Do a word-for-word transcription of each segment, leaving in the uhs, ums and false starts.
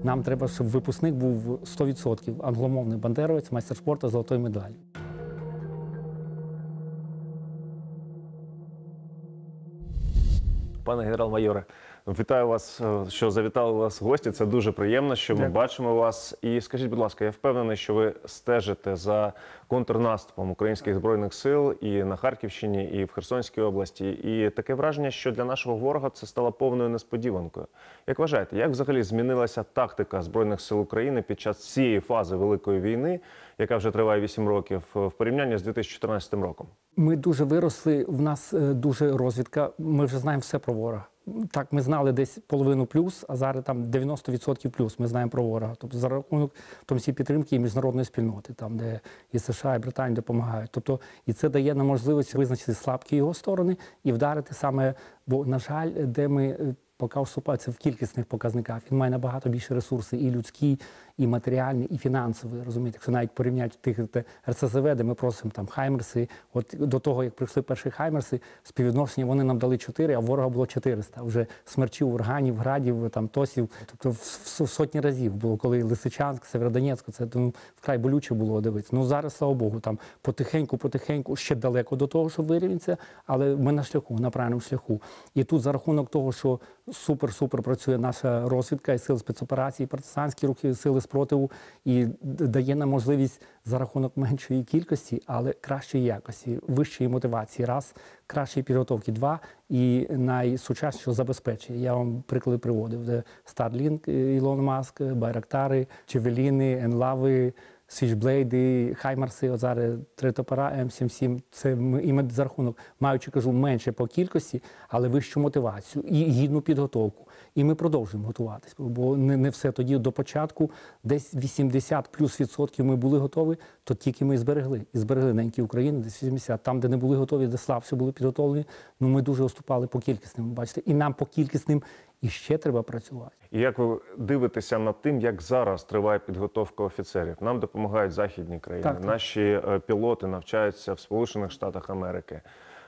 Нам треба, щоб випускник був сто відсотків англомовний бандеровець, майстер спорту, золотої медалі. Пане генерал-майоре, вітаю вас, що завітали вас в гості. Це дуже приємно, що ми Дякую. бачимо вас. І скажіть, будь ласка, я впевнений, що ви стежите за контрнаступом українських Збройних сил і на Харківщині, і в Херсонській області. І таке враження, що для нашого ворога це стало повною несподіванкою. Як вважаєте, як взагалі змінилася тактика Збройних сил України під час цієї фази Великої війни, яка вже триває вісім років, в порівнянні з дві тисячі чотирнадцятим роком? Ми дуже виросли, в нас дуже розвідка, ми вже знаємо все про ворога. Так, ми знали десь половину плюс, а зараз там дев'яносто відсотків плюс ми знаємо про ворога. Тобто за рахунок в тому числі підтримки і міжнародної спільноти, там, де і США, і Британія допомагають. Тобто, і це дає нам можливість визначити слабкі його сторони і вдарити саме, бо, на жаль, де ми поки вступаємо, це в кількісних показниках. Він має набагато більше ресурси, і людські, і матеріальні, і фінансові, розумієте. Якщо навіть порівняти тих ер ес зет ве, де ми просимо там хаймерси, от до того, як прийшли перші хаймерси, співвідношення вони нам дали чотири, а ворога було чотириста. Вже смерчів, урганів, градів, там, тосів. Тобто в, в сотні разів було, коли Лисичанськ, Северодонецьк, це ну, вкрай болюче було дивитися. Ну зараз, слава Богу, там потихеньку, потихеньку, ще далеко до того, щоб вирівнятися, але ми на шляху, на правильному шляху. І тут за рахунок того, що супер-супер працює наша розвідка і сили спецоперацій, партизанські рухи, сили спротиву, і дає нам можливість за рахунок меншої кількості, але кращої якості, вищої мотивації, раз, кращої підготовки, два, і найсучаснішого забезпечення. Я вам приклади приводив, де Starlink, Ілон Маск, Байрактари, Чевеліни, Енлави, Свічблейди, Хаймарси, от зараз три топора, ем сім сім, це ми, і ми за рахунок, маючи, кажу, менше по кількості, але вищу мотивацію і гідну підготовку. І ми продовжуємо готуватись, бо не, не все тоді до початку, десь вісімдесят плюс відсотків ми були готові, то тільки ми зберегли. І зберегли ненькі України, десь вісімдесят. Там, де не були готові, де слабші були підготовлені, ну ми дуже уступали по кількісним, бачите. І нам по кількісним і ще треба працювати. І як ви дивитеся над тим, як зараз триває підготовка офіцерів? Нам допомагають західні країни. Так, так. Наші пілоти навчаються в Сполучених Штатах Америки.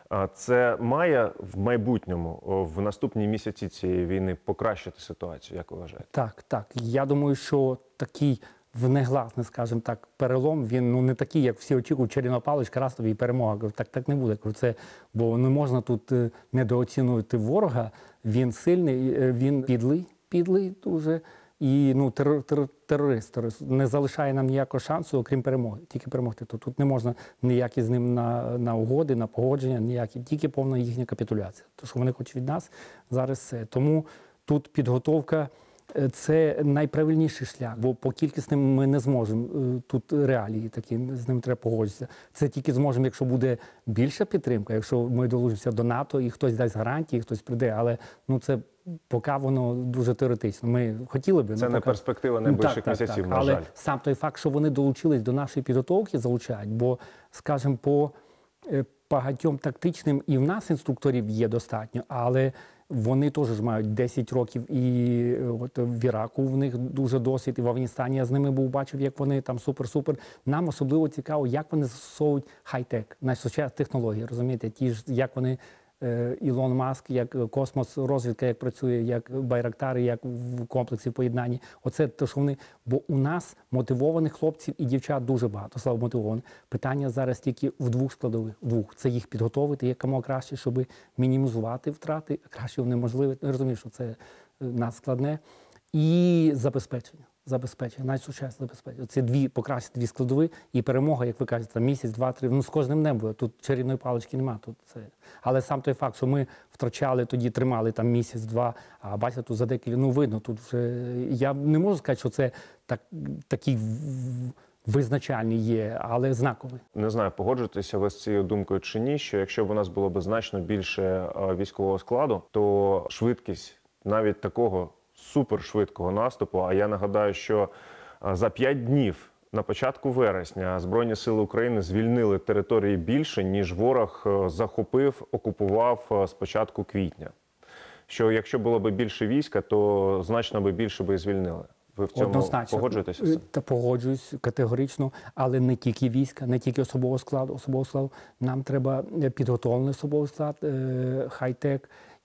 Це має в майбутньому, в наступні місяці цієї війни, покращити ситуацію, як ви вважаєте? Так, так. Я думаю, що такий внегласний, скажімо так, перелом, він ну не такий, як всі очікують, чарівна паличка, раз тобі і перемога. Так, так не буде. Це, бо не можна тут недооцінювати ворога. Він сильний, він підлий, підлий дуже. І ну, терор, терор, терорист, терорист не залишає нам ніякого шансу, окрім перемоги. Тільки перемогти. Тут, тут не можна ніякі з ним на, на угоди, на погодження, ніякі, тільки повна їхня капітуляція. Тому що вони хочуть від нас зараз це. Тому тут підготовка – це найправильніший шлях, бо по кількісним ми не зможемо. Тут реалії такі, з ним треба погодитися. Це тільки зможемо, якщо буде більша підтримка, якщо ми долучимося до НАТО і хтось дасть гарантії, хтось прийде, але ну це поки воно дуже теоретично. Ми хотіли би. Це ну, не поки... перспектива найближчих так, місяців, так, на але жаль. сам той факт, що вони долучились до нашої підготовки, залучають, бо, скажімо, по багатьом тактичним і в нас інструкторів є достатньо, але вони теж ж мають десять років, і от в Іраку в них дуже досвід, і в Афганістані я з ними був, бачив, як вони там супер-супер. Нам особливо цікаво, як вони застосовують хай-тек, найсучасні технології, розумієте, ті ж, як вони, Ілон Маск, як космос, розвідка, як працює, як Байрактари, як в комплексі поєднанні. Оце те, що вони, бо у нас мотивованих хлопців і дівчат дуже багато, слава мотивованих. Питання зараз тільки в двох складових, в двох. Це їх підготовити якомога краще, щоб мінімізувати втрати, а краще унеможливити. Я розумію, що це нас складне. І забезпечення. Забезпечення, найсучасне забезпечення. Це дві, покращити дві складові, і перемога, як ви кажете, там місяць, два, три, ну з кожним днем буде. Тут чарівної палички немає. Тут це. Але сам той факт, що ми втрачали, тоді тримали там місяць-два, а бачите, тут за декілька, ну видно, тут вже, я не можу сказати, що це так, такий визначальний є, але знаковий. Не знаю, погоджуєтеся ви з цією думкою чи ні, що якщо б у нас було б значно більше військового складу, то швидкість навіть такого супершвидкого наступу, а я нагадаю, що за п'ять днів на початку вересня Збройні сили України звільнили території більше, ніж ворог захопив, окупував з початку квітня. Що якщо було б більше війська, то значно би більше би і звільнили. Ви в цьому Однозначно. погоджуєтеся з цим? Та погоджуюсь категорично, але не тільки війська, не тільки особового складу, особового складу. Нам треба підготовлений особовий склад, хай-тек,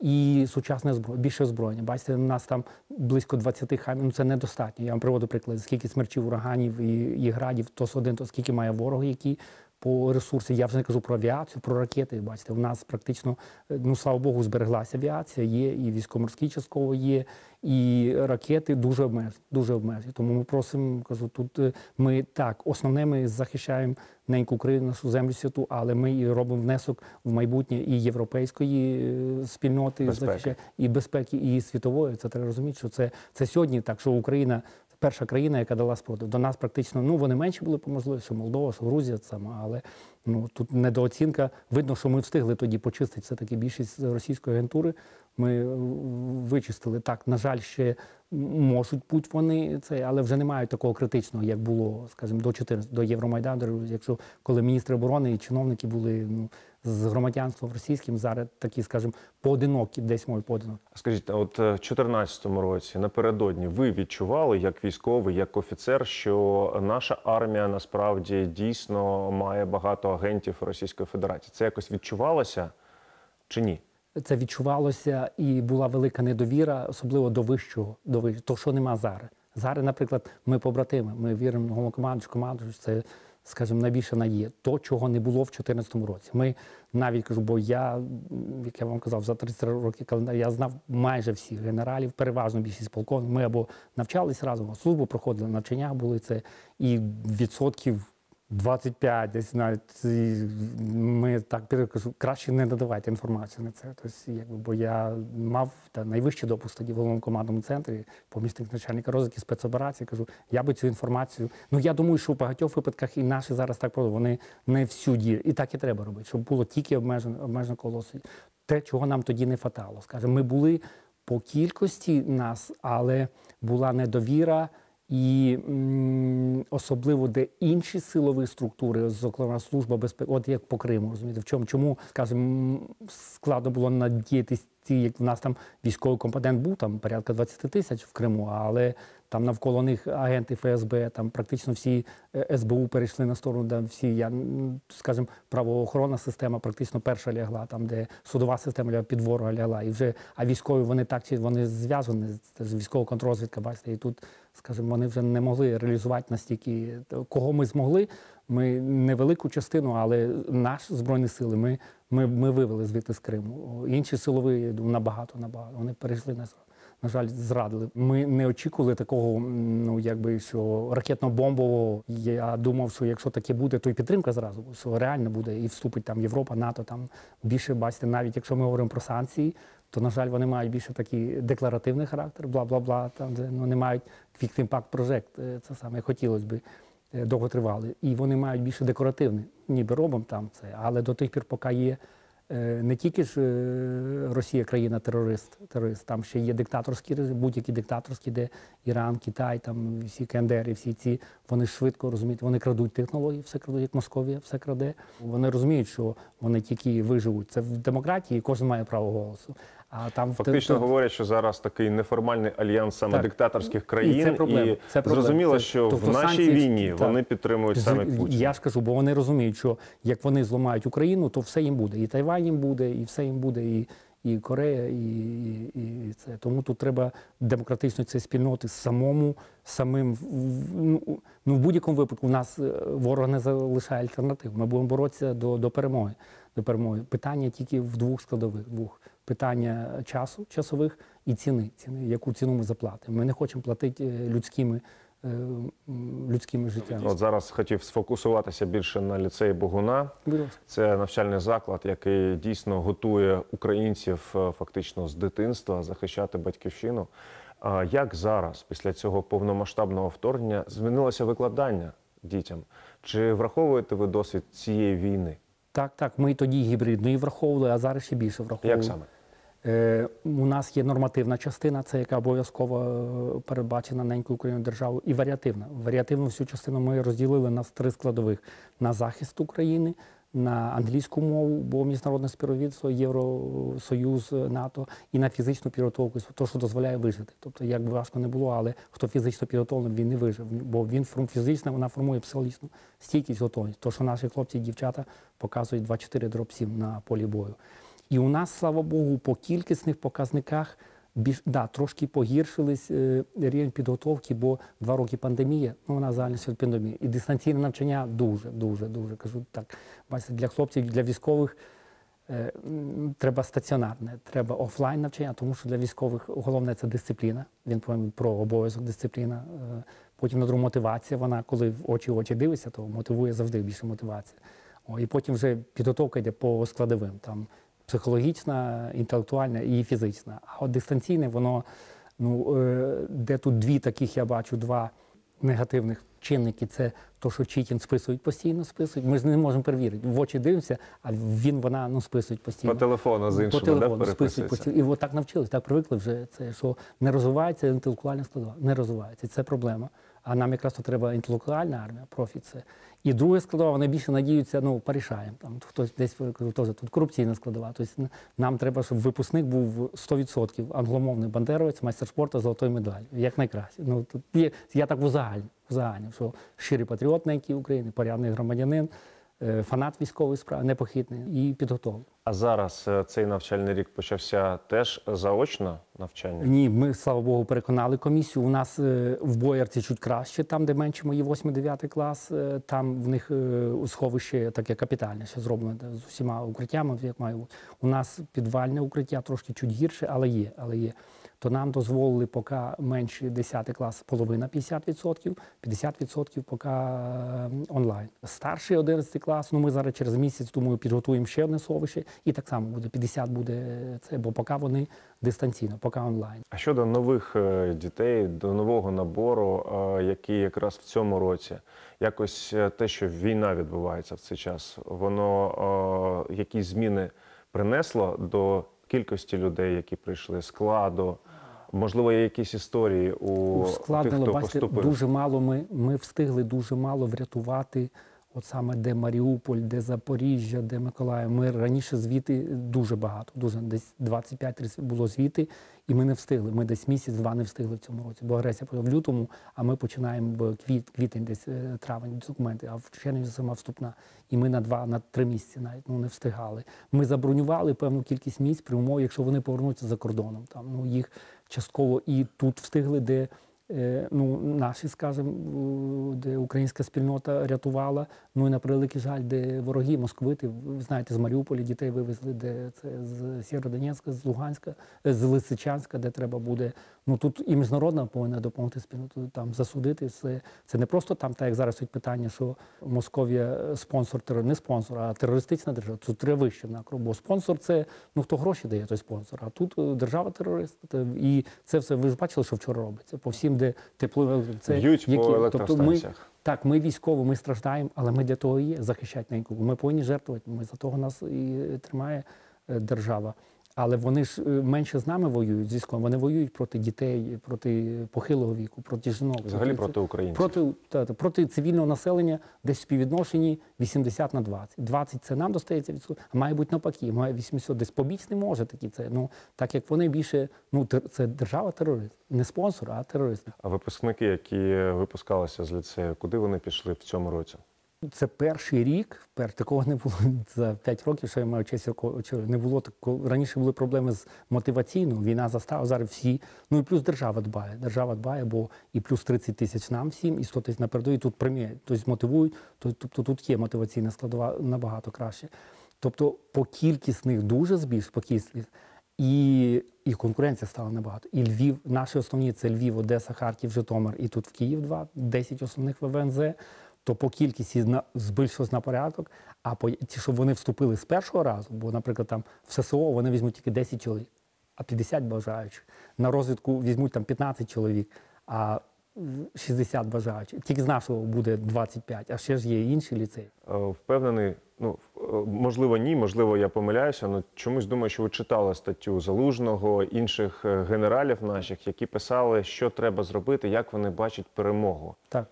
і сучасне зброя, більше озброєння. Бачите, у нас там близько двадцяти хамів, ну це недостатньо. Я вам приводу приклад, скільки смерчів, ураганів і, і градів, то один, то скільки має ворог, які по ресурсі. Я вже не кажу про авіацію, про ракети. Бачите, у нас практично, ну слава Богу, збереглася авіація, є і військово-морські частково є, і ракети дуже обмежені, дуже обмежені. Тому ми просимо, кажу, тут ми так, основне ми захищаємо неньку Україну, нашу землю святу, але ми і робимо внесок в майбутнє і європейської спільноти, безпеки. і безпеки, і світової. Це треба розуміти, що це, це сьогодні так, що Україна перша країна, яка дала спротив. До нас практично, ну вони менші були по можливості, що Молдова, що Грузія сама, але ну тут недооцінка. Видно, що ми встигли тоді почистити все-таки більшість російської агентури. Ми вичистили. Так, на жаль, ще можуть бути вони це, але вже не мають такого критичного, як було, скажімо, до чотирнадцятого, до Євромайдану, якщо коли міністри оборони і чиновники були ну, з громадянством російським, зараз такі, скажімо, поодинокі, десь мої поодинокі. Скажіть, от в дві тисячі чотирнадцятому році, напередодні, ви відчували, як військовий, як офіцер, що наша армія насправді дійсно має багато агентів Російської Федерації? Це якось відчувалося чи ні? Це відчувалося і була велика недовіра, особливо до вищого, до вищого, то, що нема зараз. Зараз, наприклад, ми побратими, ми віримо головнокомандуючу, команду, це, скажімо, найбільша надія. То, чого не було в дві тисячі чотирнадцятому році. Ми навіть, кажу, бо я, як я вам казав, за тридцять років календаря, я знав майже всіх генералів, переважно більшість полковників. Ми або навчались разом, службу проходили, навчання були це, і відсотків двадцять п'ять десь навіть ми так перекажу, краще не надавайте інформацію на це. Тобто, якби, бо я мав та, найвищий допуск тоді в головному командному центрі, помічник начальника розвідки спецоперації, кажу, я би цю інформацію, ну я думаю, що в багатьох випадках і наші зараз так продовжують, вони не всюди, і так і треба робити, щоб було тільки обмежено, обмежено коло те, чого нам тоді не фатало. Скажімо, ми були по кількості нас, але була недовіра, і м, особливо, де інші силові структури, зокрема служба безпеки, от як по Криму, розумієте, в чому, чому, скажімо, складно було надіятись, як в нас там військовий компонент був, там порядка двадцять тисяч в Криму, але там навколо них агенти Ф С Б, там практично всі С Б У перейшли на сторону, де всі, я, скажімо, правоохоронна система практично перша лягла, там, де судова система під ворога лягла, і вже, а військові, вони так, чи вони зв'язані, це ж військова контррозвідка, бачите, і тут, скажімо, вони вже не могли реалізувати настільки, кого ми змогли, ми невелику частину, але наші Збройні сили, ми, ми, ми вивели звідти з Криму. Інші силові набагато, набагато, вони перейшли на на жаль, зрадили. Ми не очікували такого, ну якби що ракетно-бомбового. Я думав, що якщо таке буде, то і підтримка зразу, що реально буде і вступить там Європа, НАТО, там більше, бачите, навіть якщо ми говоримо про санкції, то на жаль вони мають більше такий декларативний характер, бла-бла-бла. Там де ну не мають Quick Impact Project, це саме хотілося б довготривали. І вони мають більше декоративний, ніби робимо там це, але до тих пір, поки є. Не тільки ж Росія країна-терорист, терорист, там ще є диктаторські режими, будь-які диктаторські, де Іран, Китай, там всі К Н Д Р, всі ці, вони швидко розуміють, вони крадуть технології, все крадуть, як Московія, все краде. Вони розуміють, що вони тільки виживуть. Це в демократії, кожен має право голосу. А там фактично то, говорять, що зараз такий неформальний альянс саме так, диктаторських країн, і, це проблема, і це проблема. зрозуміло, це, що тобто в нашій санкції, війні так, вони підтримують саме Путіна. Я ж кажу, бо вони розуміють, що як вони зламають Україну, то все їм буде. І Тайвань їм буде, і все їм буде, і, і Корея, і, і, і це. Тому тут треба демократичної цієї спільноти самому, самим, ну, ну в будь-якому випадку у нас ворог не залишає альтернатив. Ми будемо боротися до, до перемоги. До перемоги. Питання тільки в двох складових. Двох. Питання часу, часових і ціни, ціни, яку ціну ми заплатимо. Ми не хочемо платити людськими, людськими життями. От зараз хотів сфокусуватися більше на ліцеї Богуна. Це навчальний заклад, який дійсно готує українців фактично з дитинства захищати батьківщину. Як зараз, після цього повномасштабного вторгнення, змінилося викладання дітям? Чи враховуєте ви досвід цієї війни? Так, так, ми тоді гібридної враховували, а зараз ще більше враховували. Як саме? Е, у нас є нормативна частина, це яка обов'язково передбачена ненькою Україною державою, і варіативна. Варіативну всю частину ми розділили на три складових. На захист України, на англійську мову, бо міжнародне співробітництво, Євросоюз, НАТО, і на фізичну підготовку, то, що дозволяє вижити. Тобто, як би важко не було, але хто фізично підготовлений, він не вижив, бо він фізично, вона формує психологічну стійкість, готовність. То, що наші хлопці і дівчата показують двадцять чотири дроб сім на полі бою. І у нас, слава Богу, по кількісних показниках більш, да, трошки погіршились е, рівень підготовки, бо два роки пандемія, ну вона загальна світ пандемія. І дистанційне навчання дуже, дуже, дуже, кажу так, бачите, для хлопців, для військових е, м, треба стаціонарне, треба офлайн навчання, тому що для військових головне це дисципліна, він повинен про обов'язок дисципліна. Е, потім на другу мотивація, вона коли в очі в очі дивишся, то мотивує завжди більше мотивація. О, і потім вже підготовка йде по складовим, там психологічна, інтелектуальна і фізична. А от дистанційне, воно, ну, е, де тут дві таких, я бачу, два негативних чинники. Це то, що читінг списують постійно, списують. Ми ж не можемо перевірити. В очі дивимося, а він, вона, ну, списують постійно. По телефону з іншими, По телефону да, списують переписується? постійно. І от так навчились, так привикли вже, це, що не розвивається інтелектуальна складова. Не розвивається. Це проблема. А нам якраз то треба інтелектуальна армія, профі це. І друга складова, вони більше надіються, ну, порішаємо. Там хтось десь кажу, теж тут корупційна складова. Тобто нам треба, щоб випускник був сто відсотків англомовний бандеровець, майстер спорту з золотою медаллю. Як найкраще. Ну, тут є, я так узагальню, узагальню, що щирий патріот на якій України, порядний громадянин, е, фанат військової справи, непохитний і підготовлений. А зараз е, цей навчальний рік почався теж заочно навчання? Ні, ми, слава Богу, переконали комісію. У нас е, в Боярці чуть краще, там, де менше мої восьмий-дев'ятий клас, е, там в них е, сховище таке капітальне, ще зроблено з усіма укриттями, як має бути. У нас підвальне укриття трошки чуть гірше, але є, але є. То нам дозволили поки менше десятий клас половина п'ятдесят відсотків, п'ятдесят відсотків поки е, онлайн. Старший одинадцятий клас, ну ми зараз через місяць, думаю, підготуємо ще одне сховище, і так само буде, п'ятдесят буде це, бо поки вони дистанційно, поки онлайн. А щодо нових е, дітей, до нового набору, е, який якраз в цьому році, якось е, те, що війна відбувається в цей час, воно е, якісь зміни принесло до кількості людей, які прийшли, складу? Можливо, є якісь історії у Ускладнило, тих, хто бачите, поступив? дуже мало ми, ми встигли дуже мало врятувати, от саме де Маріуполь, де Запоріжжя, де Миколаїв. Ми раніше звіти дуже багато, дуже десь двадцять п'ять тридцять було звіти, і ми не встигли. Ми десь місяць-два не встигли в цьому році, бо агресія почала в лютому, а ми починаємо в квіт, квітень, десь е, травень документи, а в червні сама вступна. І ми на два, на три місяці навіть ну, не встигали. Ми забронювали певну кількість місць при умові, якщо вони повернуться за кордоном. Там, ну, їх частково і тут встигли, де ну, наші, скажімо, де українська спільнота рятувала, ну і на превеликий жаль, де вороги, московити, ви знаєте, з Маріуполя дітей вивезли, де це з Сєвєродонецька, з Луганська, з Лисичанська, де треба буде, ну тут і міжнародна повинна допомогти спільноту, там засудити все. Це не просто там, так як зараз стоїть питання, що Московія спонсор, не спонсор, а терористична держава. Тут треба вище на кров, бо спонсор це, ну хто гроші дає, той спонсор, а тут держава-терорист. І це все, ви ж бачили, що вчора робиться, по всім, де тепло, це б'ють які, по тобто ми, електростанціях. так, ми військові, ми страждаємо, але ми для того і є, захищати неньку. Ми повинні жертвувати, ми за того нас і тримає держава. Але вони ж менше з нами воюють, з військовими, вони воюють проти дітей, проти похилого віку, проти жінок. Взагалі проти, проти українців. Проти, та, та, проти цивільного населення десь в співвідношенні вісімдесят на двадцять. двадцять це нам достається відсоток, а має бути навпаки, має вісімдесят. Десь побіч не може такі це. Ну, так як вони більше, ну, це держава-терорист. Не спонсор, а терорист. А випускники, які випускалися з ліцею, куди вони пішли в цьому році? Це перший рік, пер, такого не було за п'ять років, що я маю честь, не було такого. Раніше були проблеми з мотиваційною, війна застала, зараз всі, ну і плюс держава дбає, держава дбає, бо і плюс тридцять тисяч нам всім, і сто тисяч на передовій, тут преміють, тобто мотивують, тобто тут є мотиваційна складова набагато краще. Тобто по кількісних дуже збільш, по кількісних, і, і конкуренція стала набагато. І Львів, наші основні, це Львів, Одеса, Харків, Житомир, і тут в Київ два, десять основних В В Н З. То по кількості збільшилось на порядок, а по ті, щоб вони вступили з першого разу, бо, наприклад, там в С С О вони візьмуть тільки десять чоловік, а п'ятдесят бажаючих. На розвідку візьмуть там п'ятнадцять чоловік, а шістдесят бажаючих. Тільки з нашого буде двадцять п'ять, а ще ж є інші ліцеї. Впевнений, ну, можливо, ні, можливо, я помиляюся, але чомусь думаю, що ви читали статтю Залужного, інших генералів наших, які писали, що треба зробити, як вони бачать перемогу. Так.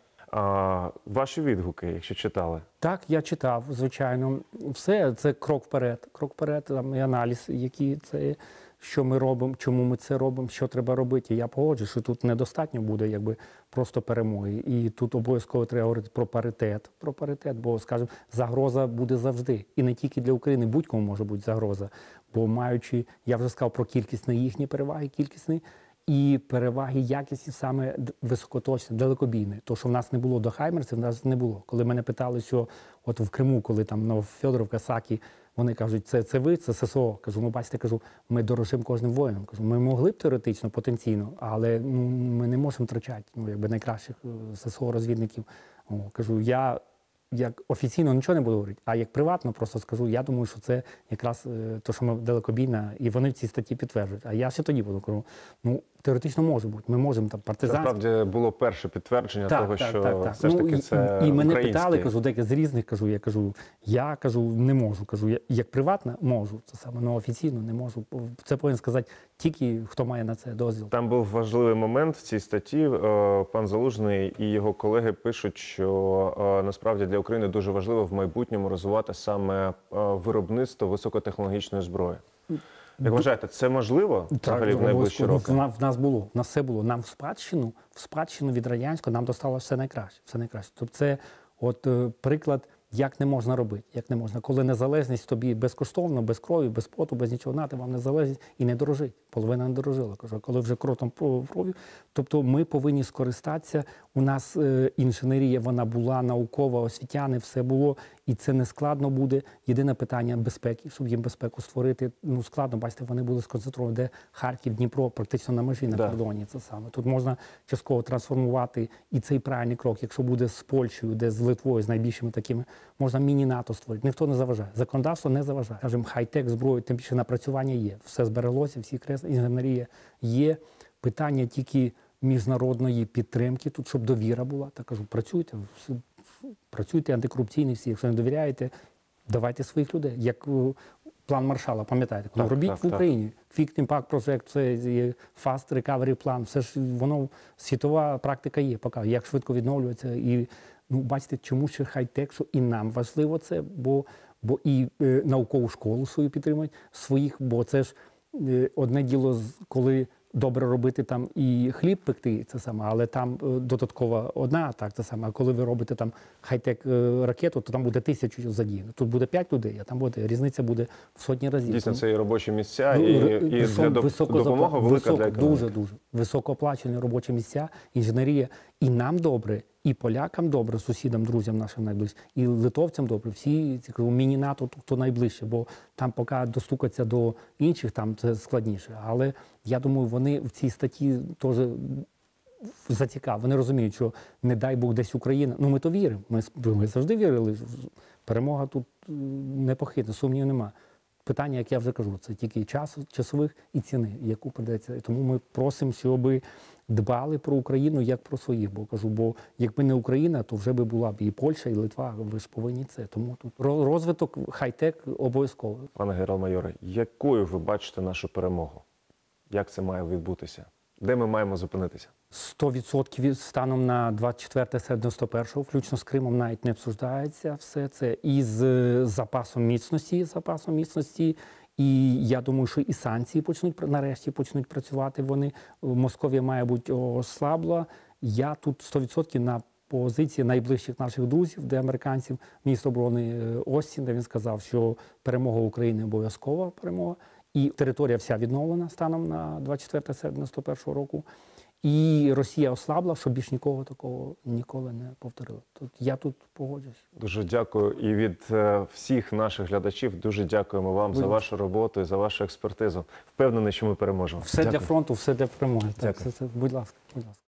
А ваші відгуки, якщо читали? Так, я читав, звичайно. Все, це крок вперед. Крок вперед, там і аналіз, які це що ми робимо, чому ми це робимо, що треба робити. Я погоджуюсь, що тут недостатньо буде якби просто перемоги. І тут обов'язково треба говорити про паритет, про паритет, бо, скажімо, загроза буде завжди. І не тільки для України, будь-кому може бути загроза. Бо маючи, я вже сказав про кількість не їхні переваги, кількісні, і переваги якісні саме високоточні, далекобійні. То, що в нас не було до Хаймерсів, в нас не було. Коли мене питали, що от в Криму, коли там Новофьодоровка, Сакі, вони кажуть, це, це ви, це ССО. Кажу, ну бачите, кажу, ми дорожимо кожним воїном. Кажу, ми могли б теоретично, потенційно, але ну, ми не можемо втрачати ну, якби найкращих ССО-розвідників. О, кажу, я як офіційно нічого не буду говорити, а як приватно просто скажу, я думаю, що це якраз те, що ми далекобійна, і вони в цій статті підтверджують. А я ще тоді буду кажу, ну, теоретично може бути, ми можемо там партизанські. Насправді було перше підтвердження так, того, так, що так, так. все ж таки ну, це і, і мене українські. питали, кажу, деякі з різних, кажу, я кажу, я кажу, не можу, кажу, я, як приватна можу, це саме, але офіційно не можу. Це повинен сказати тільки, хто має на це дозвіл. Там був важливий момент в цій статті. Е, Пан Залужний і його колеги пишуть, що е, насправді для України дуже важливо в майбутньому розвивати саме е, виробництво високотехнологічної зброї. Як вважаєте, це можливо взагалі в найближчі роки? В нас, в нас було, в нас все було. Нам в спадщину, в спадщину від радянського нам досталося все найкраще. Все найкраще. Тобто це от е, приклад, як не можна робити, як не можна. Коли незалежність тобі безкоштовно, без крові, без поту, без нічого, нати вам незалежність і не дорожить. Половина не дорожила. Кажу, коли вже кротом кров'ю, тобто ми повинні скористатися. У нас е, інженерія, вона була наукова, освітяни, все було. І це не складно буде. Єдине питання безпеки, щоб їм безпеку створити. Ну, складно, бачите, вони були сконцентровані, де Харків, Дніпро, практично на межі, на Да. кордоні. Це саме. Тут можна частково трансформувати, і цей правильний крок, якщо буде з Польщею, де з Литвою, з найбільшими такими, можна міні-НАТО створити. Ніхто не заважає. Законодавство не заважає. Скажімо, хай-тек зброю, тим більше напрацювання є. Все збереглося, всі кресли, інженерія є. Питання тільки міжнародної підтримки, тут, щоб довіра була. Так кажу, працюйте, працюйте антикорупційні всі. Якщо не довіряєте, давайте своїх людей. Як о, план Маршалла, пам'ятаєте, коли Так, робіть так, в Україні. Quick Impact Project, це є Fast Recovery Plan, все ж воно, світова практика є, показує, як швидко відновлюється. І, ну, бачите, чому ще хай-тек, що і нам важливо це, бо, бо і е, наукову школу свою підтримують, своїх, бо це ж е, одне діло, коли добре робити там і хліб пекти, це саме, але там е, додаткова одна атака, це саме. А коли ви робите там хай-тек е, ракету, то там буде тисячу задіяно. Тут буде п'ять людей, а там буде різниця буде в сотні разів. Дійсно, це і робочі місця, Ну, і, р- і висок- для високо допомога запла- велика високо- для економіки. Дуже, дуже. Високооплачені робочі місця, інженерія. І нам добре, і полякам добре, сусідам, друзям нашим найближчим, і литовцям добре. Всі ці кажу, міні-НАТО, хто найближче, бо там поки достукатися до інших, там це складніше. Але я думаю, вони в цій статті теж зацікавлені. Вони розуміють, що не дай Бог десь Україна. Ну ми то віримо. Ми, ми завжди вірили. Перемога тут е, непохитна, сумнівів нема. Питання, як я вже кажу, це тільки часу, часових і ціни, яку придеться. І тому ми просимо, щоб дбали про Україну як про своїх. Бо кажу, бо якби не Україна, то вже би була б і Польща, і Литва. Ви ж повинні це. Тому тут ро- розвиток хай-тек обов'язково. Пане генерал-майоре, якою ви бачите нашу перемогу? Як це має відбутися? Де ми маємо зупинитися? сто відсотків станом на двадцять четверте серпня дев'яносто першого, включно з Кримом, навіть не обсуждається все це. І з е, запасом міцності, запасом міцності. І я думаю, що і санкції почнуть, пр- нарешті почнуть працювати вони. Московія має бути ослабла. Я тут сто відсотків на позиції найближчих наших друзів, де американців, міністр оборони е, Остін, де він сказав, що перемога України обов'язкова перемога. І територія вся відновлена станом на двадцять четверте серпня дев'яносто першого року. І Росія ослабла, щоб більш нікого такого ніколи не повторило. Тут я тут погоджуюсь. Дуже дякую. І від е, всіх наших глядачів дуже дякуємо вам за Будь вашу роботу і за вашу експертизу. Впевнений, що ми переможемо. Все Дякую. для фронту, все для перемоги. Так, Дякую. це, це, будь ласка, будь ласка.